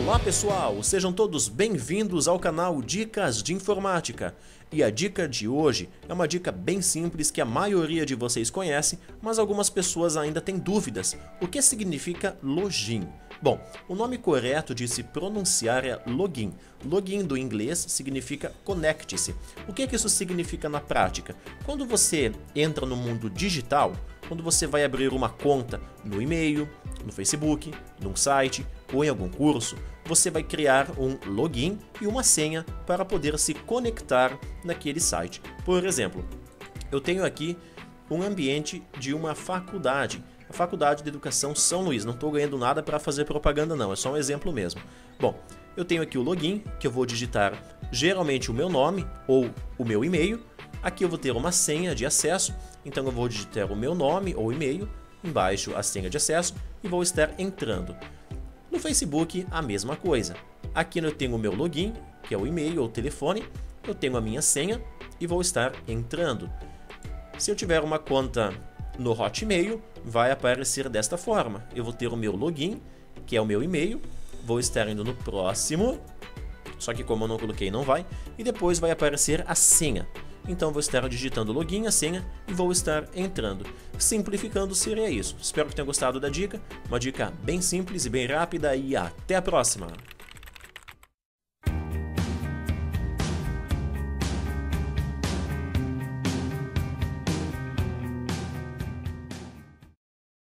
Olá pessoal, sejam todos bem-vindos ao canal Dicas de Informática. E a dica de hoje é uma dica bem simples que a maioria de vocês conhece, mas algumas pessoas ainda têm dúvidas. O que significa login? Bom, o nome correto de se pronunciar é login. Login do inglês significa conecte-se. O que isso significa na prática? Quando você entra no mundo digital, quando você vai abrir uma conta no e-mail, no Facebook, num site ou em algum curso, você vai criar um login e uma senha para poder se conectar naquele site. Por exemplo, eu tenho aqui um ambiente de uma faculdade, a Faculdade de Educação São Luís. Não estou ganhando nada para fazer propaganda não, é só um exemplo mesmo. Bom, eu tenho aqui o login, que eu vou digitar geralmente o meu nome ou o meu e-mail. Aqui eu vou ter uma senha de acesso, então eu vou digitar o meu nome ou e-mail, embaixo a senha de acesso e vou estar entrando. No Facebook, a mesma coisa. Aqui eu tenho o meu login, que é o e-mail ou o telefone, eu tenho a minha senha e vou estar entrando. Se eu tiver uma conta no Hotmail, vai aparecer desta forma. Eu vou ter o meu login, que é o meu e-mail, vou estar indo no próximo, só que como eu não coloquei não vai, e depois vai aparecer a senha. Então vou estar digitando o login, a senha e vou estar entrando. Simplificando seria isso. Espero que tenham gostado da dica, uma dica bem simples e bem rápida e até a próxima!